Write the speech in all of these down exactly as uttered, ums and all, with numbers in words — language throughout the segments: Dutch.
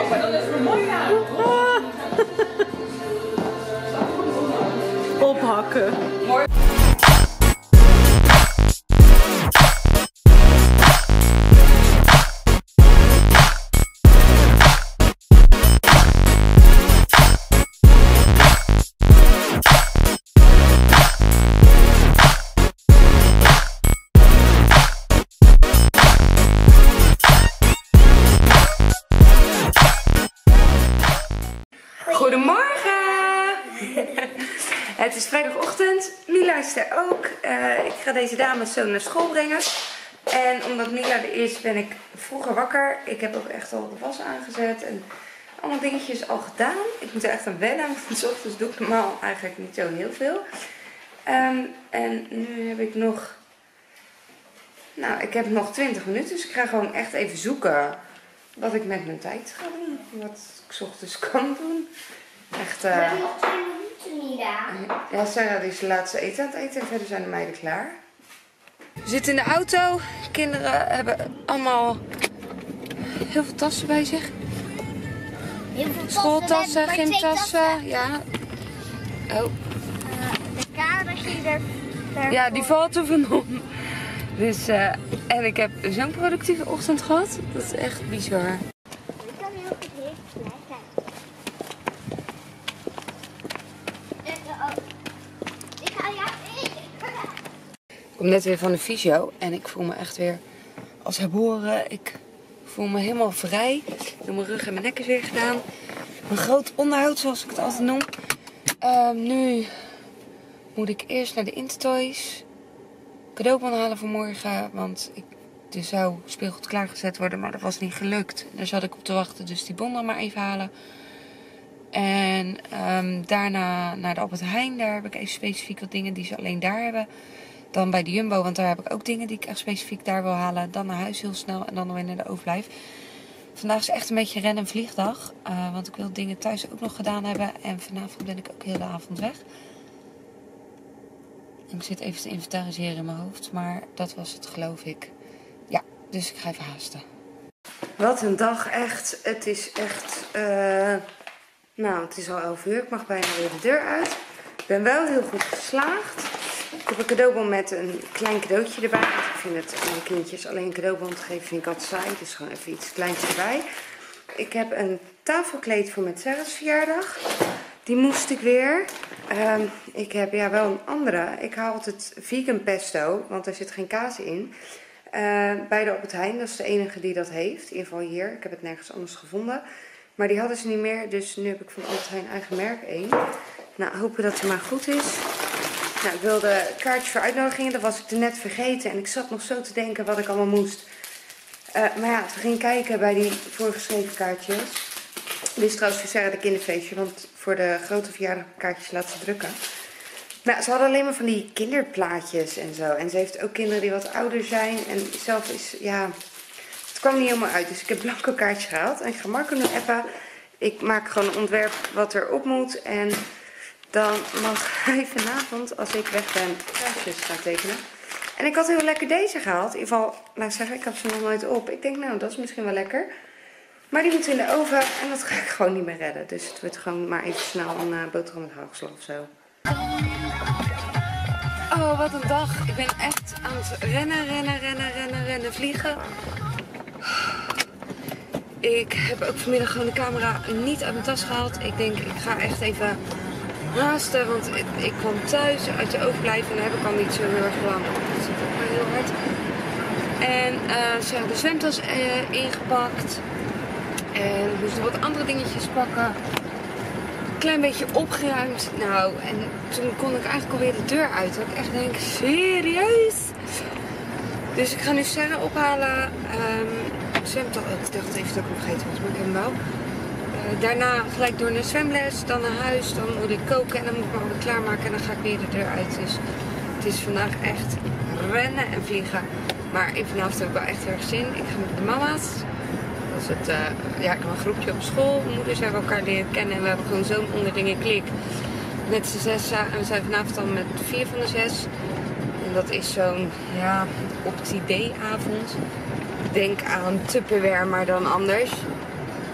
Ophakken. Goedemorgen! Het is vrijdagochtend, Mila is er ook. Uh, ik ga deze dames zo naar school brengen. En omdat Mila er is, ben ik vroeger wakker. Ik heb ook echt al de was aangezet en allemaal dingetjes al gedaan. Ik moet er echt aan wennen, want 's ochtends doe ik normaal eigenlijk niet zo heel veel. Um, en nu heb ik nog... Nou, ik heb nog twintig minuten, dus ik ga gewoon echt even zoeken wat ik met mijn tijd ga doen. Wat ik 's ochtends kan doen. Echt... Uh... We hebben nog twee minuten, Mila. Ja, Sarah die is de laatste eten aan het eten en verder zijn de meiden klaar. We zitten in de auto. Kinderen hebben allemaal heel veel tassen bij zich. Heel veel Schooltassen, gymtassen. Ja. Oh. Uh, de kadertje er. er Ja, die valt er van. Dus, uh, en ik heb zo'n productieve ochtend gehad. Dat is echt bizar. Ik kan heel goed heel klein Ik ga ja. Ik kom net weer van de fysio en ik voel me echt weer als herboren. Ik voel me helemaal vrij. Mijn rug en mijn nek is weer gedaan. Een groot onderhoud zoals ik het altijd noem. Uh, nu moet ik eerst naar de Intertoys. Cadeaubon halen voor morgen. Want ik, er zou speelgoed klaargezet worden, maar dat was niet gelukt. Daar zat ik op te wachten, dus die bon dan maar even halen. En um, daarna naar de Albert Heijn. Daar heb ik even specifiek wat dingen die ze alleen daar hebben. Dan bij de Jumbo, want daar heb ik ook dingen die ik echt specifiek daar wil halen. Dan naar huis heel snel en dan weer naar de overblijf. Vandaag is echt een beetje ren- en vliegdag. Uh, want ik wil dingen thuis ook nog gedaan hebben. En vanavond ben ik ook heel de avond weg. Ik zit even te inventariseren in mijn hoofd. Maar dat was het, geloof ik. Ja, dus ik ga even haasten. Wat een dag, echt. Het is echt... Uh... Nou, het is al elf uur. Ik mag bijna weer de deur uit. Ik ben wel heel goed geslaagd. Ik heb een cadeaubon met een klein cadeautje erbij. Want ik vind het aan kindjes alleen een cadeaubon te geven vind ik altijd saai. Dus gewoon even iets kleins erbij. Ik heb een tafelkleed voor met Sarah's verjaardag. Die moest ik weer. Um, ik heb ja wel een andere. Ik haal altijd vegan pesto, want er zit geen kaas in. Uh, bij de Albert Heijn, dat is de enige die dat heeft. In ieder geval hier. Ik heb het nergens anders gevonden. Maar die hadden ze niet meer, dus nu heb ik van Albert Heijn eigen merk één. Nou, hopen dat het maar goed is. Nou, ik wilde kaartjes voor uitnodigingen, dat was ik er net vergeten. En ik zat nog zo te denken wat ik allemaal moest. Uh, maar ja, we gingen kijken bij die voorgeschreven kaartjes. Dit is trouwens voor Sarah de kinderfeestje, want voor de grote verjaardagkaartjes laat ze drukken. Nou, ze hadden alleen maar van die kinderplaatjes en zo. En ze heeft ook kinderen die wat ouder zijn. En zelf is, ja... Het kwam niet helemaal uit, dus ik heb blanco kaartjes gehaald. En ik ga Marco nu appen. Ik maak gewoon een ontwerp wat erop moet. En dan mag hij vanavond, als ik weg ben, kaartjes gaan tekenen. En ik had heel lekker deze gehaald. In ieder geval, laat ik zeggen, ik heb ze nog nooit op. Ik denk, nou, dat is misschien wel lekker. Maar die moet in de oven en dat ga ik gewoon niet meer redden. Dus het wordt gewoon maar even snel een uh, boterham met hagelslag of zo. Oh, wat een dag. Ik ben echt aan het rennen, rennen, rennen, rennen, rennen, vliegen. Ik heb ook vanmiddag gewoon de camera niet uit mijn tas gehaald. Ik denk, ik ga echt even haasten, want ik, ik kwam thuis uit de overblijf en daar heb ik al niet zo heel erg lang. Dat zit ook wel heel hard. En uh, ze hebben de zwemtas uh, ingepakt. En ik moest nog wat andere dingetjes pakken. Een klein beetje opgeruimd. Nou, en toen kon ik eigenlijk alweer de deur uit. Dat ik echt denk, serieus? Dus ik ga nu Sarah ophalen. Um, zwemtas, ik dacht even dat ik hem vergeten was, maar ik heb hem wel. Uh, daarna gelijk door naar zwemles, dan naar huis, dan moet ik koken en dan moet ik me allemaal klaarmaken en dan ga ik weer de deur uit. Dus het is vandaag echt rennen en vliegen. Maar vanavond heb ik wel echt heel erg zin. Ik ga met de mama's. Dat is het, uh, ja, ik heb een groepje op school. Moeders hebben elkaar leren kennen en we hebben gewoon zo'n onderlinge klik. Met z'n zessen en we zijn vanavond al met vier van de zes. En dat is zo'n, ja, optie-day-avond. Denk aan Tupperware, maar dan anders.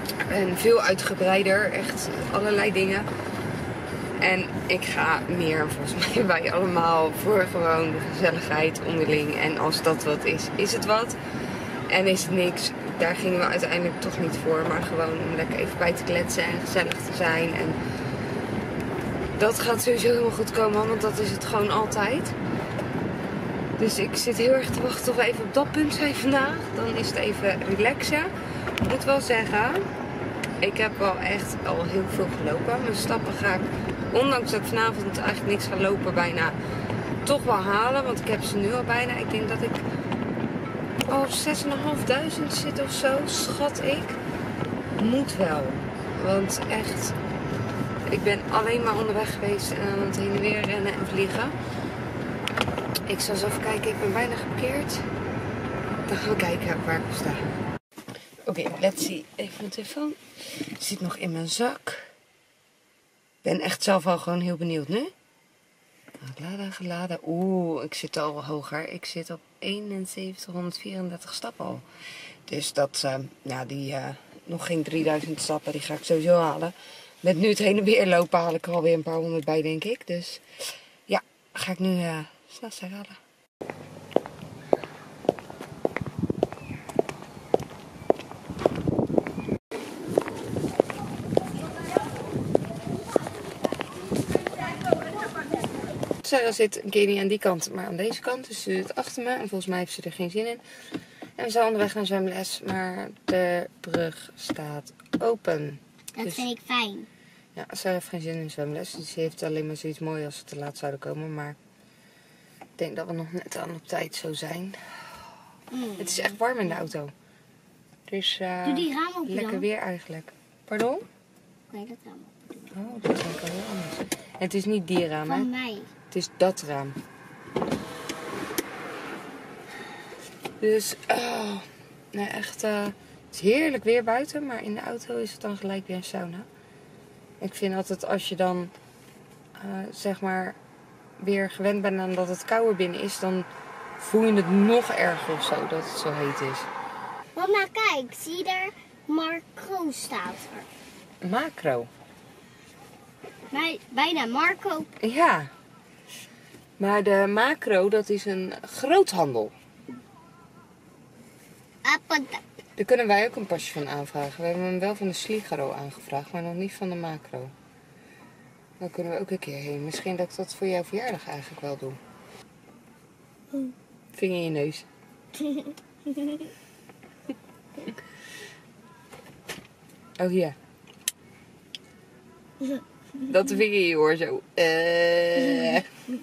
En veel uitgebreider, echt allerlei dingen. En ik ga meer volgens mij bij allemaal voor gewoon de gezelligheid onderling. En als dat wat is, is het wat. En is het niks, daar gingen we uiteindelijk toch niet voor. Maar gewoon om lekker even bij te kletsen en gezellig te zijn. En dat gaat sowieso helemaal goed komen, want dat is het gewoon altijd. Dus ik zit heel erg te wachten tot we even op dat punt zijn vandaag. Dan is het even relaxen. Ik moet wel zeggen, ik heb wel echt al heel veel gelopen. Mijn stappen ga ik, ondanks dat ik vanavond eigenlijk niks ga lopen, bijna toch wel halen. Want ik heb ze nu al bijna. Ik denk dat ik al zesduizend zit of zo, schat ik. Moet wel. Want echt, ik ben alleen maar onderweg geweest en aan het heen en weer rennen en vliegen. Ik zal eens even kijken, ik ben bijna geparkeerd. Dan gaan we kijken waar ik sta. Oké, okay, let's see. Even mijn telefoon. Zit nog in mijn zak. Ik ben echt zelf al gewoon heel benieuwd nu. Geladen, geladen. Oeh, ik zit al hoger. Ik zit op eenenzeventighonderdvierendertig stappen al. Dus dat, uh, ja, die uh, nog geen drieduizend stappen, die ga ik sowieso halen. Met nu het heen en weer lopen haal ik er alweer een paar honderd bij, denk ik. Dus ja, ga ik nu uh, snel halen. Sarah zit een keer niet aan die kant, maar aan deze kant. Dus ze zit achter me en volgens mij heeft ze er geen zin in. En we zijn onderweg naar zwemles, maar de brug staat open. Dat dus, vind ik fijn. Ja, Sarah heeft geen zin in zwemles. Dus ze heeft alleen maar zoiets moois als ze te laat zouden komen. Maar ik denk dat we nog net aan op tijd zo zijn. Mm. Het is echt warm in de auto. Dus uh, doe die raam open lekker dan. weer eigenlijk. Pardon? Nee, dat raam open. Oh, dat vind ik al heel anders. En het is niet die raam, hè? Van mij. Het is dat raam. Dus, oh, nee, echt, uh, het is heerlijk weer buiten, maar in de auto is het dan gelijk weer een sauna. Ik vind altijd als je dan, uh, zeg maar, weer gewend bent aan dat het kouder binnen is, dan voel je het nog erger of zo, dat het zo heet is. Mama, kijk, zie je daar? Marco staat er. Macro? Bij, bijna Marco. Ja. Maar de Macro, dat is een groothandel. Daar kunnen wij ook een pasje van aanvragen. We hebben hem wel van de Sligaro aangevraagd, maar nog niet van de Macro. Daar kunnen we ook een keer heen. Misschien dat ik dat voor jouw verjaardag eigenlijk wel doe. Vinger in je neus. Oh, hier. Dat de vinger in je oor zo. Uh.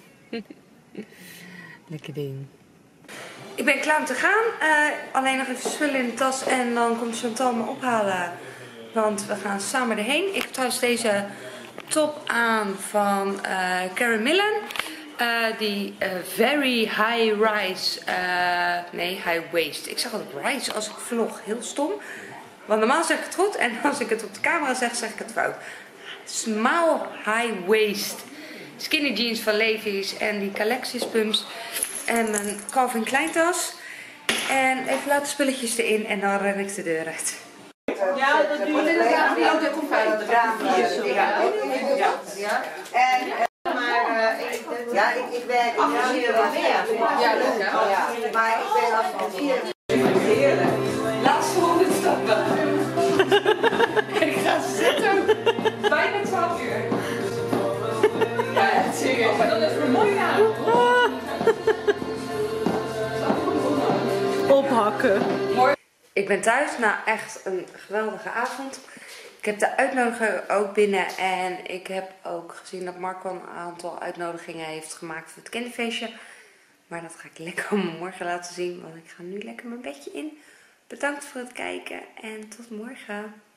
Lekker ding. Ik ben klaar om te gaan. Uh, alleen nog even spullen in de tas en dan komt Chantal me ophalen. Want we gaan samen erheen. Ik heb trouwens deze top aan van uh, Karen Millen. Uh, die uh, very high rise. Uh, nee, high waist. Ik zeg altijd rise als ik vlog. Heel stom. Want normaal zeg ik het goed. En als ik het op de camera zeg, zeg ik het fout. Small high waist. Skinny jeans van Levi's. En die Calexis pumps. En mijn Calvin Klein tas. En even laten spulletjes erin en dan ren ik de deur uit. Ja, dat doe je inderdaad niet. Oh, dat komt bij het raam. Ja, ja. En, maar uh, ja, ik, ik werk hier wel meer. Ja, leuk hè? Maar ik ben als vier. Heerlijk. Laatste honderd stappen. Ik ga zitten. Bijna twaalf uur. Ja, echt serieus. Maar dan is het mooi aan. Ophakken. Ik ben thuis na echt een geweldige avond. Ik heb de uitnodiging ook binnen en ik heb ook gezien dat Marco een aantal uitnodigingen heeft gemaakt voor het kinderfeestje. Maar dat ga ik lekker morgen laten zien, want ik ga nu lekker mijn bedje in. Bedankt voor het kijken en tot morgen.